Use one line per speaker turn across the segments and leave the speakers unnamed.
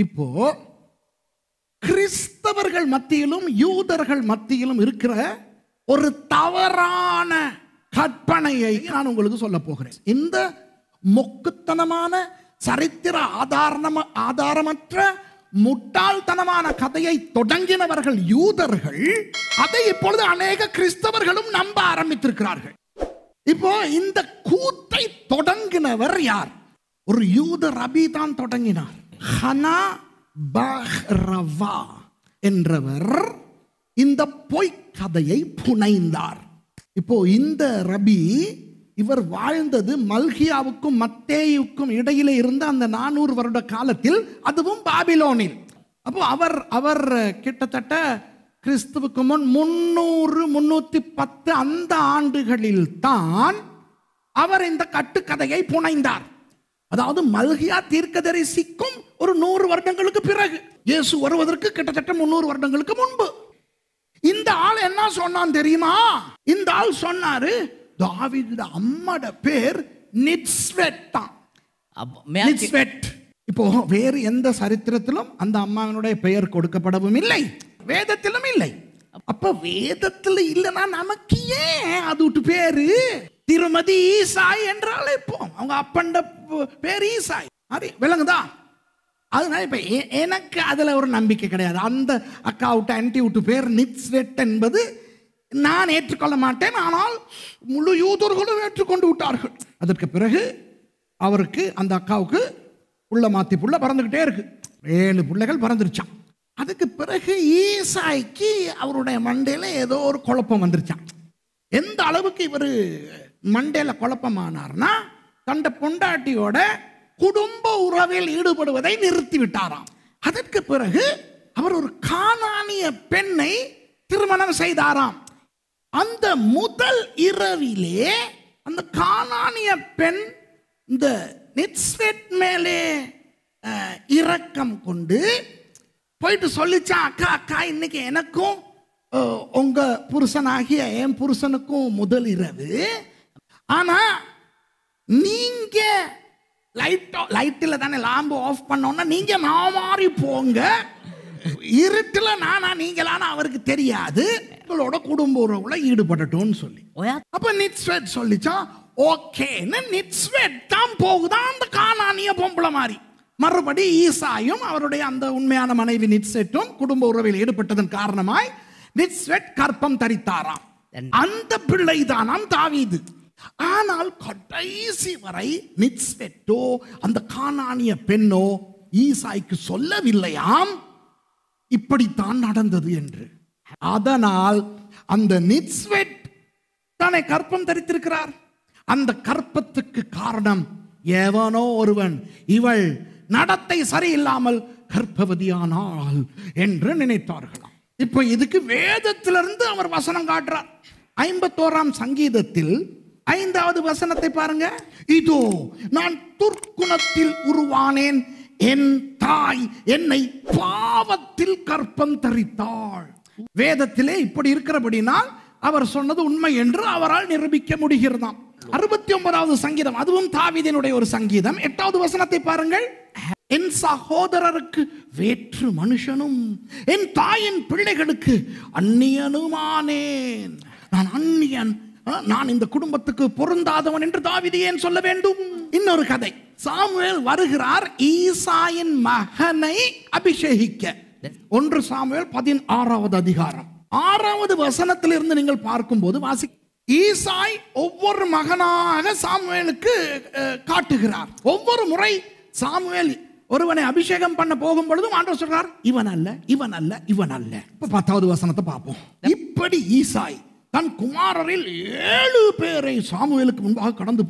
இப்போ கிறிஸ்தவர்கள் மத்தியிலும் யூதர்கள் மத்தியிலும் இருக்கிற ஒரு தவறான கற்பனையை நான் உங்களுக்கு சொல்ல போகிறேன். இந்த மொக்குத்தனமான சரித்திர ஆதாரமற்ற முட்டாள்தனமான கதையை தொடங்கினவர்கள் யூதர்கள். அதை இப்பொழுது அநேக கிறிஸ்தவர்களும் நம்ப ஆரம்பித்திருக்கிறார்கள். இப்போ இந்த கூத்தை தொடங்கினவர் யார்? ஒரு யூத ரபி தான் தொடங்கினார். ஹனா பஹ்ரவா என்றவர் இந்த பொய்க்கதையை புனைந்தார். இப்போ இந்த ரபி இவர் வாழ்ந்தது மல்கியாவுக்கும் மத்தேயுக்கும் இடையிலே இருந்த அந்த 400 வருட காலத்தில், அதுவும் பாபிலோனில். அப்போ அவர் கிட்டத்தட்ட கிறிஸ்துவுக்கு முன் 300-310 அந்த ஆண்டுகளில் தான் அவர் இந்த கட்டுக்கதையை புனைந்தார். அதாவது மல்கியா தீர்க்கதரிசிக்கும் ஒரு 100 வருடங்களுக்கு பிறகு, இயேசு வருவதற்கு கிட்டத்தட்ட 300 வருடங்களுக்கு முன்பு. இந்த ஆள் என்ன சொன்னான் தெரியுமா? இந்த ஆள் சொன்னாரு, தாவீது அம்மாட பேர் நிட்ஸ்வெட் தான். நிட்ஸ்வெட். இப்போ வேறு எந்த சரித்திரத்திலும் அந்த அம்மாவினுடைய பெயர் கொடுக்கப்படவும் இல்லை, வேதத்திலும் இல்லை. அப்ப வேதத்தில் இல்லைன்னா நமக்கு ஏன் அது பேரு திருமதி ஈசாய் என்றால் இப்போ அவங்க அப்பண்ட பேர் ஈசாய். அது விளங்குதா? அதனால இப்ப எனக்கு அதுல ஒரு நம்பிக்கை கிடையாது. அந்த அக்கா விட்டு ஆன்டி விட்டு பேர் நிட்ஸ்வெட் என்பது நான் ஏற்றுக்கொள்ள மாட்டேன். ஆனால் முழு யூதர்களும் ஏற்றுக்கொண்டு விட்டார்கள். அதற்கு பிறகு அவருக்கு அந்த அக்காவுக்கு புள்ள மாத்தி புள்ள பறந்துகிட்டே இருக்கு. 7 பிள்ளைகள் பறந்துருச்சான். அதுக்கு பிறகு ஈசாய்க்கு அவருடைய மண்டையில ஏதோ ஒரு குழப்பம் வந்துருச்சான். எந்த அளவுக்கு இவர் மண்டையில குழப்பமானார்னா, தண்ட பொண்டாட்டியோட குடும்ப உறவில் ஈடுபடுவதை நிறுத்தி விட்டாராம். அதற்கு பிறகு அவர் ஒரு கானானிய பெண்ணை திருமணம் செய்தாராம். அந்த முதல் இரவிலே அந்த கானானிய பெண் இந்த நிட்ஸ்வெட் மேலே இரக்கம் கொண்டு போயிட்டு சொல்லிச்சா, அக்கா அக்கா இன்னைக்கு எனக்கும் உங்க புருஷனாகிய என் புருஷனுக்கும் முதல் இரவு. ஆனா நீங்க லைட்டில் தானே லாம்பு ஆஃப் பண்ணோன்னா நீங்க நான் மாறி போங்க, இருட்டுல நானா நீங்களான அவருக்கு தெரியாது, உங்களோட குடும்ப உறவுல ஈடுபடட்டும்னு சொல்லி. அப்ப நிட்ஸ்வெட் சொல்லிச்சா ஓகேன்னு நிட்ஸ்வெட் தான் போகுதான் அந்த கானானிய பொம்பளை மாதிரி. மறுபடி ஈசாயும் அவருடைய அந்த உண்மையான மனைவி நிட்ஸ்வெட்டும் குடும்ப உறவில் ஈடுபட்டதன் காரணமாய் நிட்ஸ்வெட் கற்பம் தரித்தாராம். அந்த பிள்ளை தானாம் தாவீது. ஆனால் கடைசி வரை நிட்ஸ்வெட்டோ அந்த கானானிய பெண்ணோ ஈசாய்க்கு சொல்லவில்லையாம் இப்படித்தான் நடந்தது என்று. அதனால் அந்த நிட்ஸ்வெட் தானே கற்பம் தரித்திருக்கிறார். அந்த கற்பத்துக்கு காரணம் எவனோ ஒருவன் இவள் நடத்தை சரியில்லாமல் கர்ப்பவதியானாள் என்று நினைத்தார்களாம். இப்ப இதுக்கு வேதத்திலிருந்து அவர் வசனம் காட்டுறார். 51ஆம் சங்கீதத்தில் 5வது வசனத்தை பாருங்க. இதோ நான் துர்க்குணத்தில் உருவானேன், என் தாய் என்னை பாவத்தில் கற்பம் தரித்தாள். வேதத்திலே இப்படி இருக்கிறபடினால் அவர் சொன்னது உண்மை என்று அவரால் நிரூபிக்க முடிகிறதாம். 69வது சங்கீதம், அதுவும் தாவீதினுடைய ஒரு சங்கீதம், 8வது வசனத்தை பாருங்கள். என் சகோதரருக்கு வேற்று மனுஷனும் என் தாயின் பிள்ளைகளுக்கு அந்நியனுமானேன். நான் அந்நியன், நான் இந்த குடும்பத்துக்கு பொருந்தாதவன் என்று தாவீது ஏன் சொல்ல வேண்டும்? இன்னொரு கதை, சாமுவேல் வருகிறார் ஈசாயின் மகனை அபிஷேகிக்க. 1 சாமுவேல் 16வது அதிகாரம் 6வது வசனத்திலிருந்து நீங்கள் பார்க்கும்போது வாசி, ஈசாய் ஒவ்வொரு மகனாக சாமுவேலுக்கு காட்டுகிறார். ஒவ்வொரு முறை சாமுவேல் ஒருவனை அபிஷேகம் பண்ண போகும் பொழுதும் ஆண்டவர் சொல்றார், இவன் அல்ல, இவன் அல்ல, இவன் அல்ல. இப்ப 10வது வசனத்தை பார்ப்போம். இப்படி ஈசாய் தன் குமாரரில் 7 பேரை சாமுவேலுக்கு முன்பாக கடந்து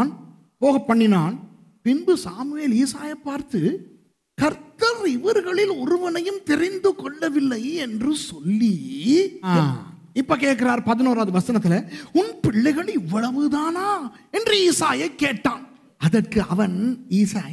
போக பண்ணினான். பின்பு சாமுவேல் ஈசாயை பார்த்து, கர்த்தர் இவர்களில் ஒருவனையும் தெரிந்து கொள்ளவில்லை என்று சொல்லி, இப்ப கேட்கிறார் 11வது வசனத்துல, உன் பிள்ளைகள் இவ்வளவுதானா என்று ஈசாயை கேட்டான். அதற்கு அவன், ஈசாய்,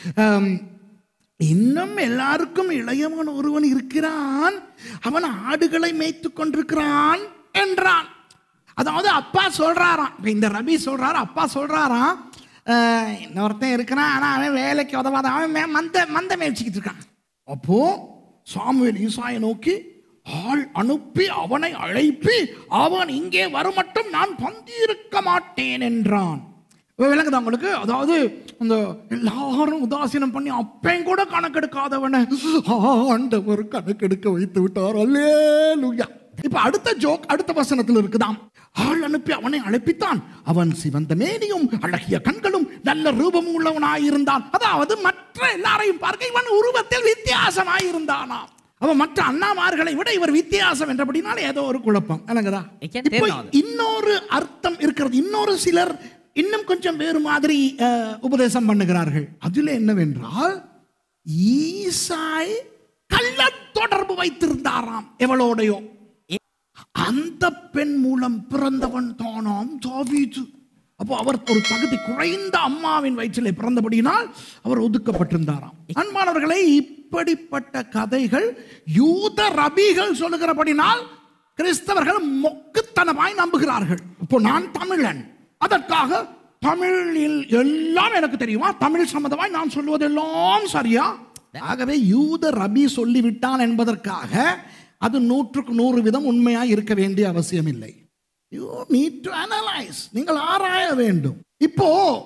இன்னும் எல்லாருக்கும் இளையவன் ஒருவன் இருக்கிறான், அவன் ஆடுகளை மேய்த்துக் கொண்டிருக்கிறான் என்றான். அதாவது அப்பா சொல்றாராம், இந்த ரபி சொல்றாரு, அப்பா சொல்றாராம், இன்னொருத்தன் இருக்கிறான், ஆனா அவன் வேலைக்கு உதவாத, அவன் மந்த மேய்ச்சிக்கிட்டு இருக்கான். அப்போ சாமுவேல் ஈசாயை நோக்கி ஆள் அனுப்பி அவனை அழைப்பி அவன் இங்கே வருமட்டும் நான் பந்தியிருக்க மாட்டேன் என்றான். விளங்குதா உங்களுக்கு? அதாவது அந்த எல்லாரும் உதாசீனம் பண்ணி அப்பையும் கூட கணக்கெடுக்காதவனை ஆண்டவர் கணக்கெடுக்க வைத்து விட்டார். அல்லேலூயா. இப்ப அடுத்த ஜோக் அடுத்த வசனத்தில் இருக்குதாம். ஆள் அனுப்பி அவனை அழைப்பித்தான். அவன் சிவந்த மேனியும் அழகிய கண்களும் நல்ல ரூபமும் உள்ளவனாயிருந்தான். அதாவது மற்ற எல்லாரையும் பார்க்க இவன் உருவத்தில் வித்தியாசமாயிருந்தானாம். அவன் மற்ற அண்ணாமார்களை விட இவர் வித்தியாசம் என்றபடினால ஏதோ ஒரு குழப்பம். இன்னொரு அர்த்தம் இருக்கிறது. இன்னொரு சிலர் இன்னும் கொஞ்சம் வேறு மாதிரி உபதேசம் பண்ணுகிறார்கள். அதுல என்னவென்றால் ஈசாய் கள்ள தொடர்பு வைத்திருந்தாராம் எவளோடையோ. அந்த பெண் மூலம் பிறந்தவன் தானாம் தாவீது. அப்போ அவர் ஒரு தகுதி குறைந்த அம்மாவின் வயிற்றிலே பிறந்தபடியினால் அவர் ஒதுக்கப்பட்டிருந்தாராம். அன்பானவர்களை, இப்படிப்பட்ட கதைகள் யூத ரபிகள் சொல்லுகிறபடினால் கிறிஸ்தவர்கள் மொக்குத்தனமாய் நம்புகிறார்கள். இப்போ நான் தமிழன், அதற்காக தமிழில் எல்லாம் எனக்கு தெரியுமா, தமிழ் சம்பந்தமாய் நான் சொல்வதெல்லாம் சரியா? ஆகவே யூத ரபி சொல்லிவிட்டான் என்பதற்காக அது 100% உண்மையா இருக்க வேண்டிய அவசியம் இல்லை. You need to analyze. நீங்கள் ஆராய வேண்டும். இப்போ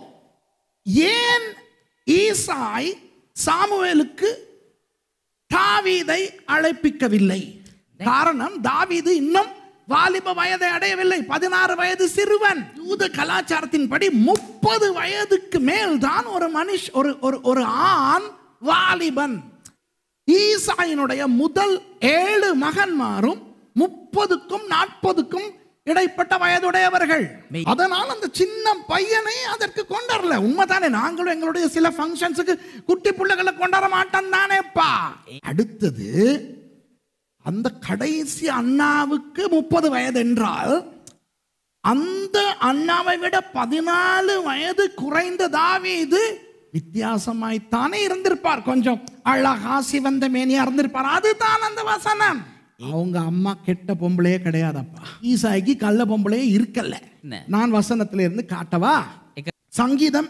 ஏன் ஈசாய் சாமுவேலுக்கு தாவீதை அழைப்பிக்கவில்லை? காரணம், தாவீது இன்னும் வாலிப வயதை அடையவில்லை, 16 வயது சிறுவன். யூத கலாச்சாரத்தின்படி 30 வயதுக்கு மேல் தான் ஒரு ஆண் வாலிபன். ஈசாயினுடைய முதல் 7 மகன்மாரும் 30க்கும் 40க்கும் இடைப்பட்ட வயதுடையவர்கள். அதனால் அந்த சின்ன பையனை அதற்கு கொண்டாடல. உண்மைதானே? நாங்களும் எங்களுடைய சில ஃபங்க்ஷன்ஸுக்கு குட்டி பிள்ளைகளை கொண்டாட மாட்டோம் தானேப்பா. அடுத்தது, அந்த கடைசி அண்ணாவுக்கு 30 வயது என்றால் அந்த அண்ணாவை விட 14 வயது குறைந்த தாவீது வித்தியாசமாய்த்தானே இருந்திருப்பார். கொஞ்சம் அழகா சிவந்த மேனியா இருந்திருப்பார். அதுதான் அந்த வசனம். அவங்க அம்மா கெட்ட பொம்பளையே கிடையாதப்பா. ஈசாய்க்கு கள்ள பொம்பளையே இருக்கல. நான் வசனத்துல இருந்து காட்டவா? சங்கீதம்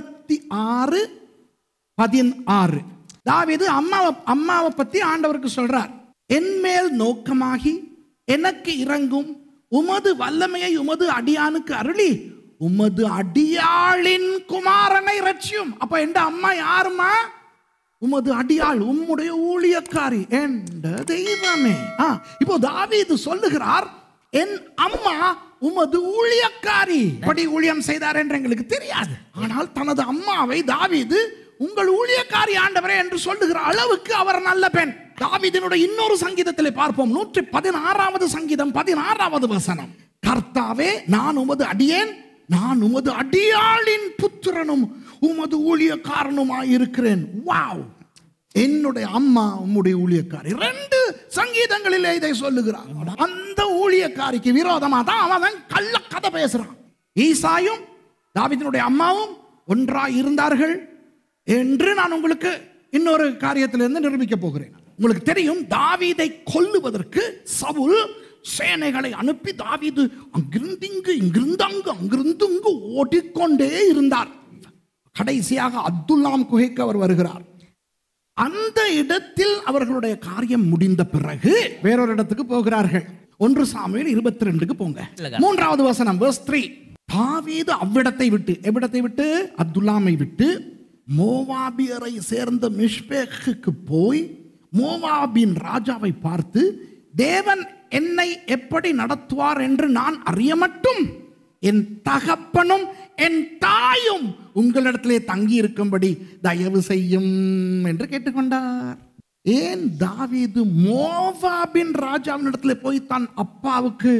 86:16. தாவீது அம்மாவை பத்தி ஆண்டவருக்கு சொல்றார். என் மேல் நோக்கமாகி எனக்கு இறங்கும், உமது வல்லமையை உமது அடியானுக்கு அருளி உமது அடியாளின் குமாரனை ரட்சியும். அப்ப என் அம்மா யாருமா? உமது அடியாள், உம்முடைய ஊழியக்காரி, என்ற தெய்வமே. இப்போ தாவீது சொல்லுகிறார், என் அம்மா உமது ஊழியக்காரி. படி ஊழியம் செய்தார் என்று எங்களுக்கு தெரியாது. ஆனால் தனது அம்மாவை தாவீது உங்கள் ஊழியக்காரி ஆண்டவரே என்று சொல்லுகிற அளவுக்கு அவர் நல்ல பெண். தாவீதினுடைய இன்னொரு சங்கீதத்திலே பார்ப்போம். 116வது சங்கீதம் 16வது வசனம். கர்த்தாவே, நான் உமது அடியேன், நான் உமது அடியாளின் புத்திரனும் உமது ஊழியக்காரனுமாயிருக்கிறேன். வாவ்! என்னுடைய அம்மா உம்முடைய ஊழியக்காரி. 2 சங்கீதங்களிலே இதை சொல்லுகிறார். அந்த ஊழியக்காரிக்கு விரோதமா தான் அவன் கள்ள கதை பேசுறான். ஈசாயும் தாவீதினுடைய அம்மாவும் ஒன்றாய் இருந்தார்கள் என்று நான் உங்களுக்கு இன்னொரு காரியத்திலிருந்து நிரூபிக்க போகிறேன். உங்களுக்கு தெரியும், தாவீதை கொல்லுவதற்கு சவுல் சேனைகளை அனுப்பி தாவீது அங்கிருந்து இங்கு, இங்கிருந்து அங்கு, அங்கிருந்து இங்கு ஓடிக்கொண்டே இருந்தார். கடைசியாக அப்துல்லாம் குகைக்கு அவர் வருகிறார். அந்த இடத்தில் அவர்களுடைய காரியம் முடிந்த பிறகு வேறொரு இடத்துக்கு போகிறார்கள். 1 சாமுவேல் 22க்கு போங்க. 3வது வசனம், verse 3. தாவீது அவ்விடத்தை விட்டு, எவ்விடத்தை விட்டு? அப்துல்லாமை விட்டு மோவாபியரை சேர்ந்த மிஷ்பேக்குக்கு போய் மோவாபின் ராஜாவை பார்த்து, தேவன் என்னை எப்படி நடத்துவார் என்று நான் அறிய மட்டும் என் தகப்பனும் என் தாயும் உங்களிடத்திலே தங்கி இருக்கும்படி தயவு செய்யும் என்று கேட்டுக்கொண்டார். ஏன் தாவீது மோவாபின் ராஜாவின் இடத்துல போய் தன் அப்பாவுக்கு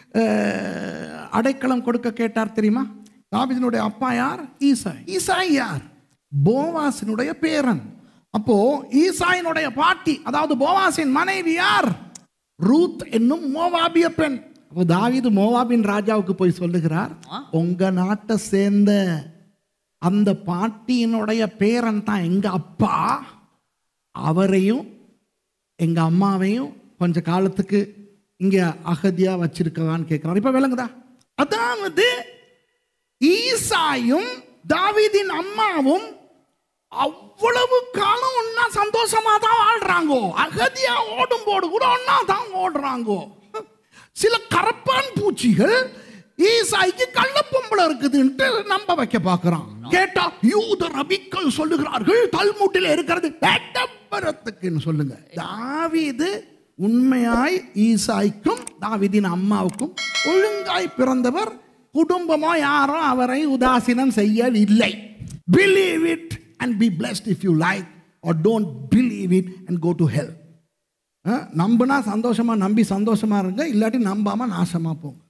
அடைக்கலம் கொடுக்க கேட்டார் தெரியுமா? தாவீதினுடைய அப்பா யார்? ஈசாய். ஈசாய் யார்? போவாசினுடைய பேரன். அப்போ ஈசாயினுடைய பாட்டி, அதாவது போவாசின் மனைவி யார்? ரூத் என்னும் மோவாபிய பெண். அப்போ தாவீது மோவாபின் ராஜாவுக்கு போய் சொல்லுகிறார், உங்க நாட்டை சேர்ந்த அந்த பாட்டியினுடைய பேரன் தான் எங்க அப்பா, அவரையும் எங்க அம்மாவையும் கொஞ்ச காலத்துக்கு இங்க அகதியா வச்சிருக்கவான்னு கேட்கிறார். இப்ப விளங்குதா? அதாவது ஈசாயும் தாவீதின் அம்மாவும் அவ்வளவு காலம் ஒன்னா சந்தோஷமா தான் வாழ்றாங்கோ. அகதியா ஓடும் போது கூட ஒன்னா தான் ஓடுறாங்கோ. சில கரப்பான் பூச்சிகள் ஈசாய்க்கு கள்ளப்பொம்பளை இருக்குதுன்ட்டு நம்ப வைக்க பார்க்கிறான். கேட்டா யூத ரபிக்கள் சொல்லுகிறார்கள் தல்முட்டில் இருக்கிறது பேட்டப்பரத்துக்குன்னு சொல்லுங்க. தாவீது உண்மையாய் ஈசாய்க்கும் தாவீதின் அம்மாவுக்கும் ஒழுங்காய் பிறந்தவர். குடும்பமோ யாரும் அவரை உதாசீனம் செய்யவில்லை. Believe it and be blessed if you like, or don't believe it and go to hell. நம்பினா சந்தோஷமா நம்பி சந்தோஷமா இருங்க, இல்லாட்டி நம்பாம நாசமா போங்க.